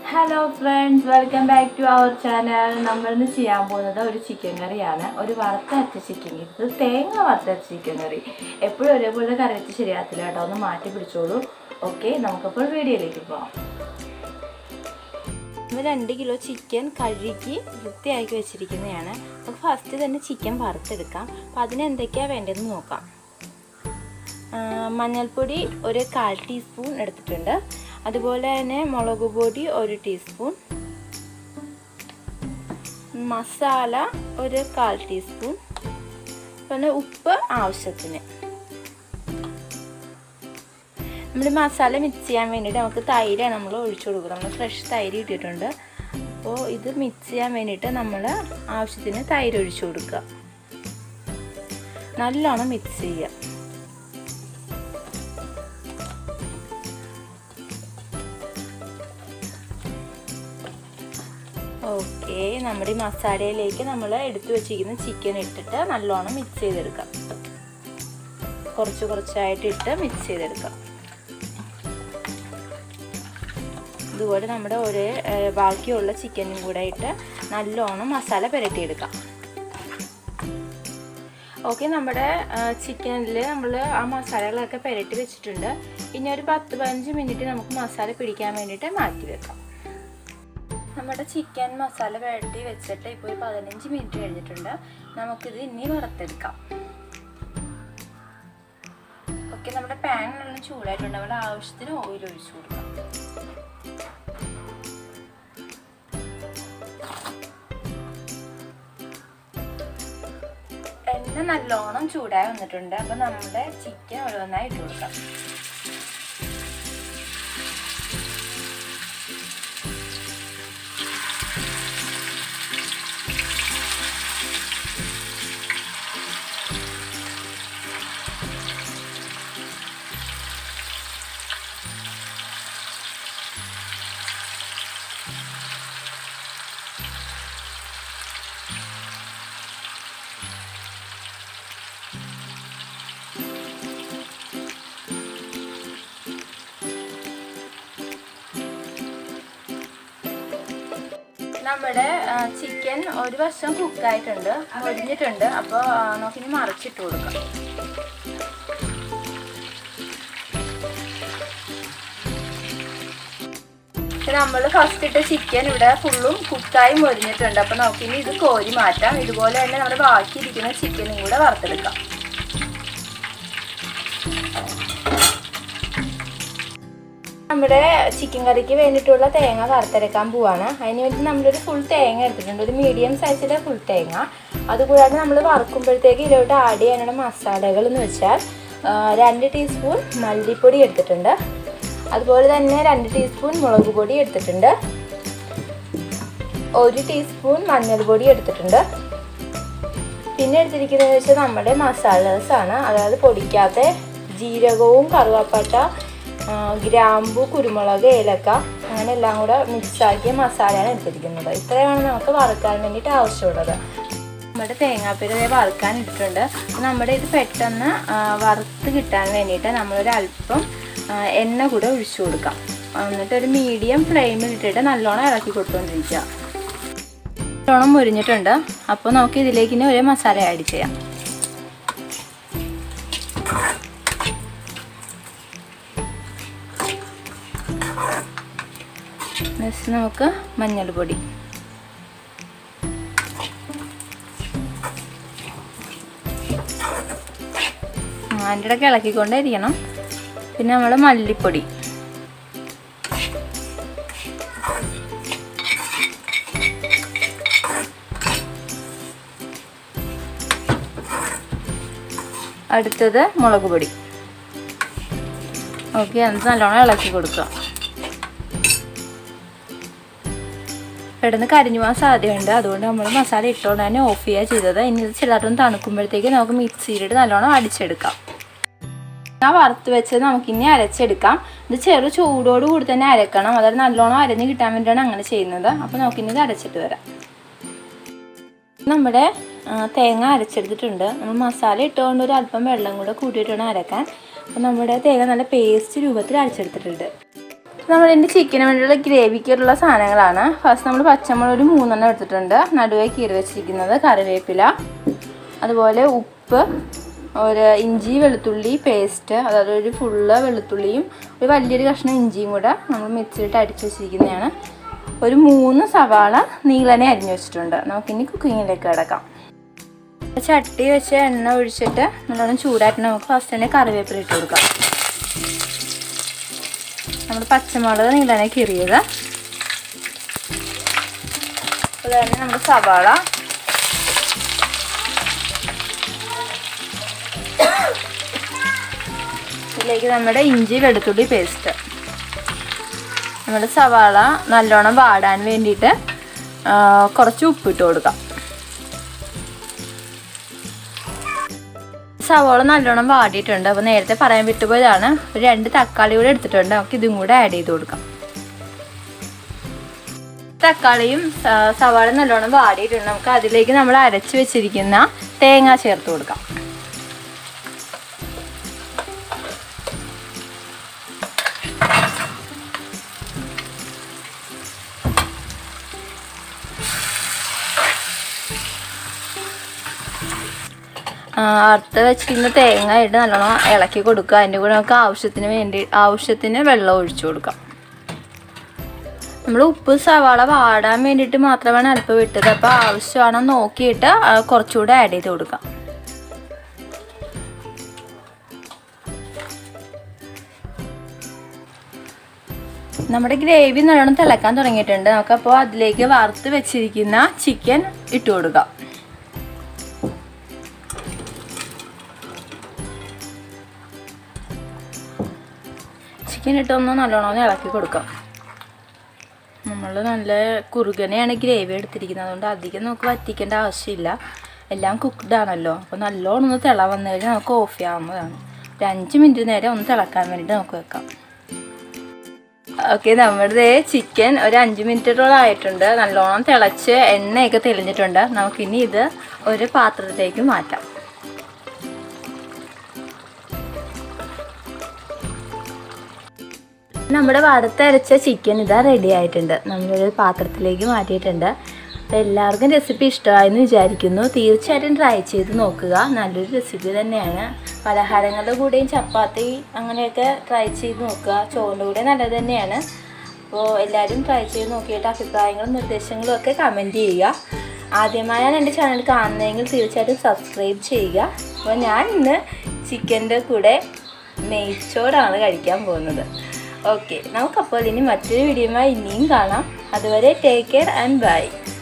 Hello friends, welcome back to our channel. നമ്മളിന്ന് ചെയ്യാൻ പോകുന്നത് ഒരു ചിക്കൻ കറിയാണ്. ഒരു വറുത്തരച്ച ചിക്കൻ കറി. ഇത് തേങ്ങ വറുത്തരച്ച ചിക്കൻ കറി. എപ്പോഴും ഒരേപോലെ കറി വെച്ച് ശരിയാകത്തില്ല കേട്ടോ, ഒന്ന് മാറ്റി പിടിച്ചോളൂ. ഓക്കെ, നമുക്കപ്പോൾ വീഡിയോയിലേക്ക് പോകാം. 2 കിലോ ചിക്കൻ കഴുകി വൃത്തിയാക്കി വെച്ചിരിക്കുന്നതാണ്. നമുക്ക് ഫസ്റ്റ് തന്നെ ചിക്കൻ വറുത്തെടുക്കാം. അപ്പോൾ അതിന് എന്തൊക്കെയാണ് വേണ്ടതെന്ന് നോക്കാം. മഞ്ഞൾപ്പൊടി ഒരു 1/4 ടീസ്പൂൺ എടുത്തിട്ടുണ്ട്. അതുപോലെ തന്നെ മുളക് പൊടി 1 ടീസ്പൂൺ, മസാല ഒരു 1/4 ടീസ്പൂൺ, പിന്നെ ഉപ്പ് ആവശ്യത്തിന്. നമ്മൾ മസാല മിക്സ് ചെയ്യാൻ വേണ്ടിയിട്ട് നമുക്ക് തൈരാണ് നമ്മൾ ഒഴിച്ചു കൊടുക്കുക. നമ്മൾ ഫ്രഷ് തൈര് ഇട്ടിട്ടുണ്ട്. അപ്പോൾ ഇത് മിക്സ് ചെയ്യാൻ വേണ്ടിയിട്ട് നമ്മൾ ആവശ്യത്തിന് തൈര് ഒഴിച്ചു കൊടുക്കുക. നല്ലോണം മിക്സ് ചെയ്യുക. ഓക്കെ, നമ്മുടെ ഈ മസാലയിലേക്ക് നമ്മൾ എടുത്തു വെച്ചിരിക്കുന്ന ചിക്കൻ ഇട്ടിട്ട് നല്ലോണം മിക്സ് ചെയ്തെടുക്കാം. കുറച്ചായിട്ട് ഇട്ട് മിക്സ് ചെയ്തെടുക്കാം. ഇതുപോലെ നമ്മുടെ ബാക്കിയുള്ള ചിക്കനും കൂടെ ഇട്ട് നല്ലോണം മസാല പുരട്ടിയെടുക്കാം. ഓക്കെ, നമ്മുടെ ചിക്കനിൽ നമ്മൾ ആ മസാലകളൊക്കെ പുരട്ടി വെച്ചിട്ടുണ്ട്. ഇനി ഒരു 10-15 മിനിറ്റ് നമുക്ക് മസാല പിടിക്കാൻ വേണ്ടിയിട്ട് മാറ്റി വെക്കാം. നമ്മുടെ ചിക്കൻ മസാല പുരട്ടി വെച്ചിട്ട് ഇപ്പോൾ 15 മിനിറ്റ് കഴിഞ്ഞിട്ടുണ്ട്. നമുക്കിത് ഇനി വറുത്തെടുക്കാം. ഓക്കെ, നമ്മുടെ പാൻ നല്ല ചൂടായിട്ടുണ്ട്. നമ്മുടെ ആവശ്യത്തിന് ഓയിൽ ഒഴിച്ചു കൊടുക്കാം. എണ്ണ നല്ലോണം ചൂടായി വന്നിട്ടുണ്ട്. അപ്പോൾ നമ്മുടെ ചിക്കൻ ഓരോന്നായി ഇട്ട് കൊടുക്കാം. നമ്മുടെ ചിക്കൻ ഒരു വശം കുക്കായിട്ടുണ്ട്, മൊരിഞ്ഞിട്ടുണ്ട്. അപ്പോൾ നമുക്കിനി മറിച്ചിട്ട് കൊടുക്കാം. നമ്മൾ ഫസ്റ്റ് ഇട്ട ചിക്കൻ ഇവിടെ ഫുള്ളും കുക്കായി മൊരിഞ്ഞിട്ടുണ്ട്. അപ്പോൾ നമുക്കിനി ഇത് കോരി മാറ്റാം. ഇതുപോലെ തന്നെ നമ്മുടെ ബാക്കി ഇരിക്കുന്ന ചിക്കനും കൂടെ വറുത്തെടുക്കാം. നമ്മുടെ ചിക്കൻ കറിക്ക് വേണ്ടിയിട്ടുള്ള തേങ്ങ വറുത്തെടുക്കാൻ പോവാണ്. അതിന് വേണ്ടി നമ്മളൊരു ഫുൾ തേങ്ങ എടുത്തിട്ടുണ്ട്, ഒരു മീഡിയം സൈസിലെ ഫുൾ തേങ്ങ. അതുകൂടാതെ നമ്മൾ വറുക്കുമ്പോഴത്തേക്ക് ഇതിലോട്ട് ആഡ് ചെയ്യാനുള്ള മസാലകൾ എന്ന് വെച്ചാൽ 2 ടീസ്പൂൺ മല്ലിപ്പൊടി എടുത്തിട്ടുണ്ട്. അതുപോലെ തന്നെ 2 ടീസ്പൂൺ മുളക് പൊടി എടുത്തിട്ടുണ്ട്. 1 ടീസ്പൂൺ മഞ്ഞൾപ്പൊടി എടുത്തിട്ടുണ്ട്. പിന്നെ എടുത്തിരിക്കുന്നത് വെച്ചാൽ നമ്മുടെ മസാലാസാണ്, അതായത് പൊടിക്കാത്ത ജീരകവും കറുവാപ്പട്ട, ഗ്രാമ്പു, കുരുമുളക്, ഏലക്ക, അങ്ങനെ എല്ലാം കൂടെ മിക്സാക്കിയ മസാലയാണ് എടുത്തിരിക്കുന്നത്. ഇത്രയാണ് നമുക്ക് വറുക്കാൻ വേണ്ടിയിട്ട് ആവശ്യമുള്ളത്. നമ്മുടെ തേങ്ങാപ്പീര വറുക്കാൻ ഇട്ടിട്ടുണ്ട്. നമ്മുടെ ഇത് പെട്ടെന്ന് വറുത്ത് കിട്ടാൻ വേണ്ടിയിട്ട് നമ്മളൊരു അല്പം എണ്ണ കൂടെ ഒഴിച്ചു കൊടുക്കാം. എന്നിട്ട് ഒരു മീഡിയം ഫ്ലെയിമിൽ ഇട്ടിട്ട് നല്ലോണം ഇളക്കി കൊടുത്തുകൊണ്ടിരിക്കുക. നല്ലോണം മുരിഞ്ഞിട്ടുണ്ട്. അപ്പോൾ നമുക്ക് ഇതിലേക്ക് ഇനി ഒരു മസാല ആഡ് ചെയ്യാം. നമുക്ക് മഞ്ഞൾപ്പൊടി, അതിൻ്റെ ഇടയ്ക്ക് ഇളക്കിക്കൊണ്ടേയിരിക്കണം. പിന്നെ നമ്മൾ മല്ലിപ്പൊടി, അടുത്തത് മുളക് പൊടി. ഓക്കെ, അത് നല്ലോണം ഇളക്കി കൊടുക്കുക. പെട്ടെന്ന് കരിഞ്ഞു പോകാൻ സാധ്യതയുണ്ട്. അതുകൊണ്ട് നമ്മൾ മസാല ഇട്ടുകൊണ്ട് തന്നെ ഓഫ് ചെയ്യുക ചെയ്തത്. ഇനി ഇത് ചെറുതായിട്ടൊന്ന് തണുക്കുമ്പോഴത്തേക്ക് നമുക്ക് മിക്സിയിലിട്ട് നല്ലോണം അടിച്ചെടുക്കാം. ആ വറുത്ത് വെച്ചത് നമുക്കിനി അരച്ചെടുക്കാം. ഇത് ചെറു ചൂടോടുകൂടി തന്നെ അരക്കണം. അതായത് നല്ലോണം അരഞ്ഞ് കിട്ടാൻ വേണ്ടിയിട്ടാണ് അങ്ങനെ ചെയ്യുന്നത്. അപ്പോൾ നമുക്കിനി ഇത് അരച്ചിട്ട് വരാം. നമ്മുടെ തേങ്ങ അരച്ചെടുത്തിട്ടുണ്ട്. നമ്മൾ മസാല ഇട്ടുകൊണ്ട് ഒരു അല്പം വെള്ളം കൂടെ കൂട്ടിയിട്ടാണ് അരക്കാൻ. അപ്പോൾ നമ്മുടെ തേങ്ങ നല്ല പേസ്റ്റ് രൂപത്തിൽ അരച്ചെടുത്തിട്ടുണ്ട്. നമ്മളിതിൻ്റെ ചിക്കന് വേണ്ടിയുള്ള ഗ്രേവിക്കുള്ള സാധനങ്ങളാണ്. ഫസ്റ്റ് നമ്മൾ പച്ചമുളക് ഒരു 3 എണ്ണം എടുത്തിട്ടുണ്ട്, നടുവേ കീറി വെച്ചിരിക്കുന്നത്, കറിവേപ്പില, അതുപോലെ ഉപ്പ്, ഒരു ഇഞ്ചി വെളുത്തുള്ളി പേസ്റ്റ്, അതായത് ഒരു ഫുള്ള് വെളുത്തുള്ളിയും ഒരു വലിയൊരു കഷ്ണം ഇഞ്ചിയും കൂടെ നമ്മൾ മിക്സിയിലിട്ട് അടിച്ച് വെച്ചിരിക്കുന്നതാണ്. ഒരു 3 സവാള നീളനെ അരിഞ്ഞു വെച്ചിട്ടുണ്ട്. നമുക്കിനി കുക്കിങ്ങിലേക്ക് കിടക്കാം. ചട്ടി വെച്ച് എണ്ണ ഒഴിച്ചിട്ട് നല്ലോണം ചൂടായിട്ട് നമുക്ക് ഫസ്റ്റ് തന്നെ കറിവേപ്പില ഇട്ട് കൊടുക്കാം. നമ്മൾ പച്ചമുളക് നീളനെ കീറിയത്, അതുപോലെ നമ്മുടെ സവാള, ഇതിലേക്ക് നമ്മുടെ ഇഞ്ചി വെളുത്തുള്ളി പേസ്റ്റ്. നമ്മുടെ സവാള നല്ലോണം വാടാൻ വേണ്ടിയിട്ട് കുറച്ച് ഉപ്പിട്ട് കൊടുക്കാം. സവാള നല്ലോണം വാടിയിട്ടുണ്ട്. അപ്പോൾ നേരത്തെ പറയാൻ വിട്ടുപോയതാണ്, ഒരു 2 തക്കാളി കൂടെ എടുത്തിട്ടുണ്ട്. നമുക്ക് ഇതും കൂടെ ആഡ് ചെയ്ത് കൊടുക്കാം. തക്കാളിയും സവാള നല്ലോണം വാടിയിട്ടുണ്ട്. നമുക്ക് അതിലേക്ക് നമ്മൾ അരച്ച് വെച്ചിരിക്കുന്ന തേങ്ങ ചേർത്ത് കൊടുക്കാം. അറുത്ത് വെച്ചിരിക്കുന്ന തേങ്ങ ഇട്ട് നല്ലോണം ഇളക്കി കൊടുക്കുക. അതിൻ്റെ കൂടെ നമുക്ക് ആവശ്യത്തിന് വെള്ളം ഒഴിച്ചു കൊടുക്കാം. നമ്മൾ ഉപ്പ് സവാള വാടാൻ വേണ്ടിയിട്ട് മാത്രമാണ് അല്പം വിട്ടത്. അപ്പോൾ ആവശ്യമാണോ നോക്കിയിട്ട് കുറച്ചുകൂടെ ആഡ് ചെയ്ത് കൊടുക്കാം. നമ്മുടെ ഗ്രേവി നല്ലോണം തിളക്കാൻ തുടങ്ങിയിട്ടുണ്ട്. നമുക്കപ്പോൾ അതിലേക്ക് വറുത്ത് വെച്ചിരിക്കുന്ന ചിക്കൻ ഇട്ട് കൊടുക്കാം. ചിക്കൻ ഇട്ടൊന്ന് നല്ലോണം ഇളക്കി കൊടുക്കാം. നമ്മൾ നല്ല കുറുകനെയാണ് ഗ്രേവി എടുത്തിരിക്കുന്നത്, അതുകൊണ്ട് അധികം നമുക്ക് വറ്റിക്കേണ്ട ആവശ്യമില്ല. എല്ലാം കുക്ക്ഡ് ആണല്ലോ. അപ്പോൾ നല്ലോണം ഒന്ന് തിള വന്നു കഴിഞ്ഞാൽ നമുക്ക് ഓഫ് ചെയ്യാവുന്നതാണ്. ഒരു 5 മിനിറ്റ് നേരം ഒന്ന് തിളക്കാൻ വേണ്ടിയിട്ട് നമുക്ക് വെക്കാം. ഓക്കെ, നമ്മുടെ ചിക്കൻ ഒരു 5 മിനിറ്റോളം ആയിട്ടുണ്ട്. നല്ലോണം തിളച്ച് എണ്ണയൊക്കെ തെളിഞ്ഞിട്ടുണ്ട്. നമുക്കിനി ഇത് ഒരു പാത്രത്തിലേക്ക് മാറ്റാം. നമ്മുടെ വറുത്തരച്ച ചിക്കൻ ഇതാ റെഡി ആയിട്ടുണ്ട്. നമ്മളൊരു പാത്രത്തിലേക്ക് മാറ്റിയിട്ടുണ്ട്. അപ്പോൾ എല്ലാവർക്കും റെസിപ്പി ഇഷ്ടമായെന്ന് വിചാരിക്കുന്നു. തീർച്ചയായിട്ടും ട്രൈ ചെയ്ത് നോക്കുക. നല്ലൊരു റെസിപ്പി തന്നെയാണ്. പലഹാരങ്ങളുടെ കൂടെയും ചപ്പാത്തി അങ്ങനെയൊക്കെ ട്രൈ ചെയ്ത് നോക്കുക. ചോറിൻ്റെ കൂടെ നല്ലത് തന്നെയാണ്. അപ്പോൾ എല്ലാവരും ട്രൈ ചെയ്ത് നോക്കിയിട്ട് അഭിപ്രായങ്ങളും നിർദ്ദേശങ്ങളും ഒക്കെ കമൻറ്റ് ചെയ്യുക. ആദ്യമായാണ് എൻ്റെ ചാനൽ കാണുന്നതെങ്കിൽ തീർച്ചയായിട്ടും സബ്സ്ക്രൈബ് ചെയ്യുക. അപ്പോൾ ഞാൻ ഇന്ന് ചിക്കൻ്റെ കൂടെ നെയ്ച്ചോറാണ് കഴിക്കാൻ പോകുന്നത്. ഓക്കെ, നമുക്കപ്പോൾ ഇനി മറ്റൊരു വീഡിയോയുമായി ഇനിയും കാണാം. അതുവരെ ടേക്ക് കെയർ ആൻഡ് ബൈ.